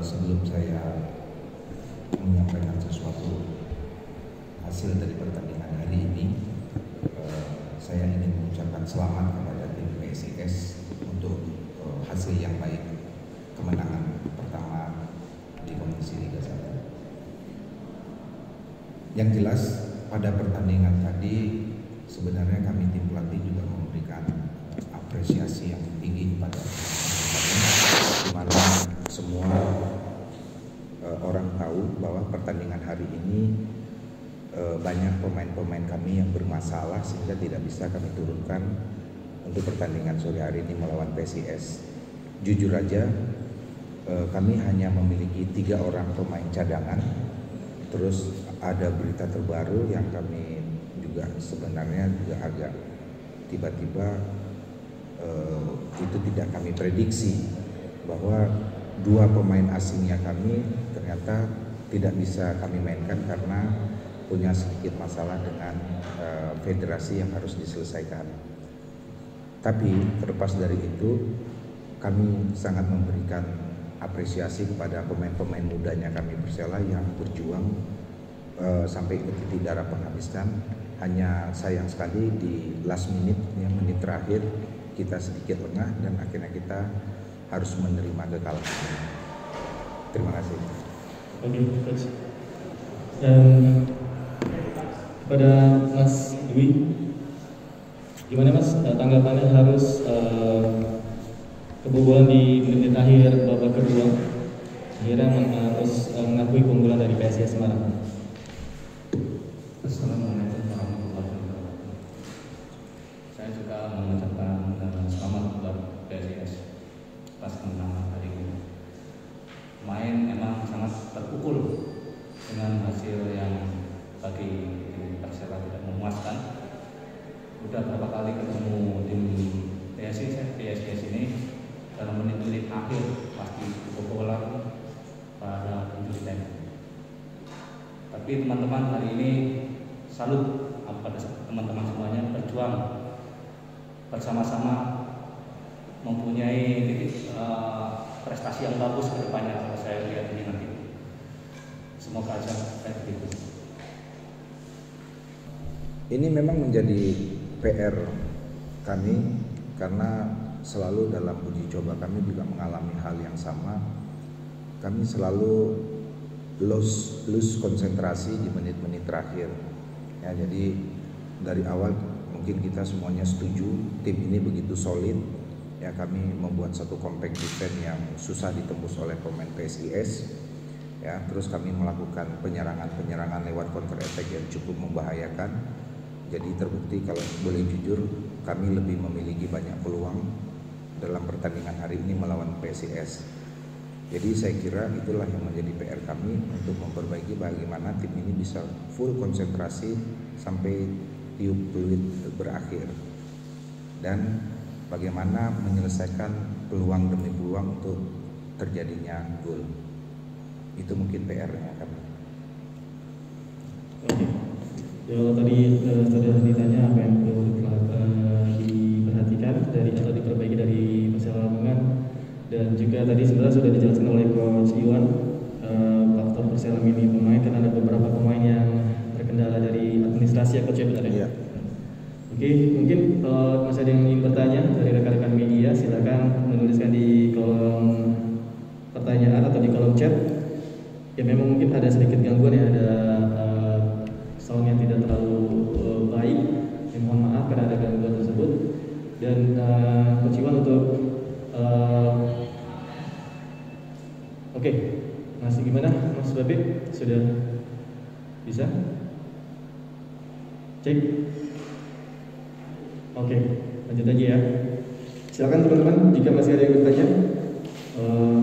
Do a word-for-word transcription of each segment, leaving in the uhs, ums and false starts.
sebelum saya menyampaikan sesuatu hasil dari pertandingan hari ini, uh, saya ingin mengucapkan selamat kepada tim P S I S untuk uh, hasil yang baik, kemenangan pertama di kompetisi Liga satu. Yang jelas pada pertandingan tadi sebenarnya kami tim pelatih juga memberikan apresiasi yang tinggi kepada di mana semua uh, orang tahu bahwa pertandingan hari ini uh, banyak pemain-pemain kami yang bermasalah sehingga tidak bisa kami turunkan untuk pertandingan sore hari ini melawan P S I S. Jujur aja uh, kami hanya memiliki tiga orang pemain cadangan. Terus ada berita terbaru yang kami juga sebenarnya juga agak tiba-tiba uh, itu tidak kami prediksi bahwa dua pemain asingnya kami ternyata tidak bisa kami mainkan karena punya sedikit masalah dengan uh, federasi yang harus diselesaikan. Tapi terlepas dari itu, kami sangat memberikan apresiasi kepada pemain-pemain mudanya kami Persela yang berjuang uh, sampai ke titik darah penghabisan. Hanya sayang sekali di last minute, ya, menit terakhir kita sedikit lengah dan akhirnya kita harus menerima kekalahan. Terima kasih. Oke, coach. Dan kepada Mas Dwi, gimana Mas tanggapannya harus uh, kebobolan di menit akhir babak kedua, akhirnya harus uh, mengakui keunggulan dari P S I S Semarang? Assalamualaikum warahmatullahi wabarakatuh. Saya juga mengucapkan uh, selamat buat P S I S atas kemenangan hari ini. Pemain memang sangat terpukul dengan hasil yang bagi tim Persela tidak memuaskan. Udah berapa kali ketemu tim P S I S, P S I S ini dalam menit-menit akhir pasti kebobolan pada injury time. Tapi teman-teman hari ini salut kepada teman-teman semuanya berjuang bersama-sama mempunyai titik uh, prestasi yang bagus ke depannya kalau saya lihat ini nanti. Semoga aja kayak begitu. Ini memang menjadi P R kami karena selalu dalam uji coba kami juga mengalami hal yang sama. Kami selalu lose, lose konsentrasi di menit-menit terakhir. Ya, jadi dari awal mungkin kita semuanya setuju tim ini begitu solid. Ya, kami membuat satu compact defense yang susah ditembus oleh pemain P S I S. Ya, terus kami melakukan penyerangan-penyerangan lewat counter attack yang cukup membahayakan. Jadi terbukti kalau boleh jujur kami lebih memiliki banyak peluang dalam pertandingan hari ini melawan P S I S. Jadi saya kira itulah yang menjadi P R kami untuk memperbaiki bagaimana tim ini bisa full konsentrasi sampai tiup peluit berakhir. Dan bagaimana menyelesaikan peluang demi peluang untuk terjadinya gol. Itu mungkin P R-nya kami. Oke. Ya, tadi uh, sudah ditanya apa yang perlu uh, diperhatikan dari atau diperbaiki dari Persela Lamongan, dan juga tadi sebenarnya sudah dijelaskan oleh Coach Iwan uh, faktor Persela ini pemain, karena ada beberapa pemain yang terkendala dari administrasi ya Coach ya, benar ya? Iya. Oke, mungkin kalau masih ada yang ingin bertanya dari rekan-rekan media, silakan menuliskan di kolom pertanyaan atau di kolom chat. Ya, memang mungkin ada sedikit gangguan ya, ada uh, sound yang tidak terlalu uh, baik. Ya, mohon maaf karena ada gangguan tersebut. Dan uh, Coach Iwan untuk uh, oke, okay. Masih gimana Mas Babik? Sudah bisa? Cek. Oke, lanjut aja ya. Silakan teman-teman jika masih ada yang bertanya. Uh,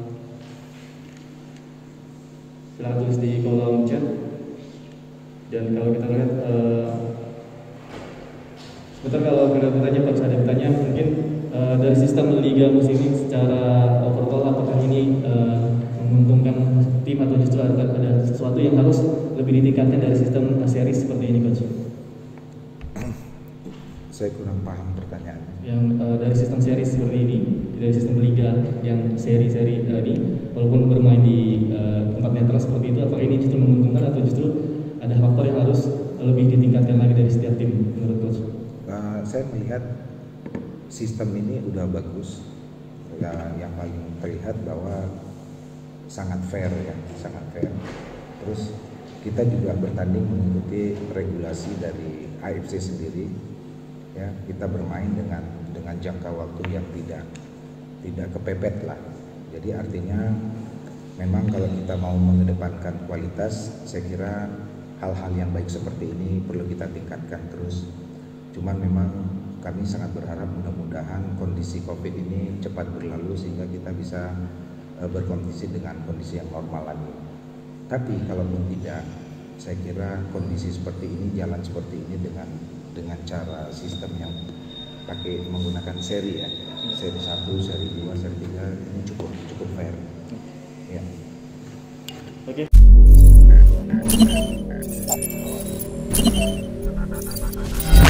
silakan tulis di kolom chat. Dan kalau kita lihat, uh, sebentar kalau kita bertanya, kalau ada bertanya, mungkin uh, dari sistem liga musim ini secara overall apakah ini uh, menguntungkan tim atau justru ada, ada sesuatu yang harus lebih ditingkatkan dari sistem series seperti ini, Coach? Saya kurang paham pertanyaannya. Yang uh, dari sistem series seperti ini, dari sistem liga yang seri-seri uh, ini walaupun bermain di uh, tempat netral seperti itu, apakah ini justru menguntungkan atau justru ada faktor yang harus lebih ditingkatkan lagi dari setiap tim menurut coach? Uh, saya melihat sistem ini udah bagus ya, yang paling terlihat bahwa sangat fair ya, sangat fair. Terus kita juga bertanding mengikuti regulasi dari A F C sendiri ya, kita bermain dengan dengan jangka waktu yang tidak tidak kepepet lah. Jadi artinya memang kalau kita mau mengedepankan kualitas, saya kira hal-hal yang baik seperti ini perlu kita tingkatkan terus. Cuman memang kami sangat berharap mudah-mudahan kondisi COVID ini cepat berlalu sehingga kita bisa uh, berkompetisi dengan kondisi yang normal lagi. Tapi kalaupun tidak, saya kira kondisi seperti ini, jalan seperti ini dengan dengan cara sistem yang pakai menggunakan seri ya, seri satu, seri dua, seri tiga ini cukup cukup fair. Ya. Oke. Okay.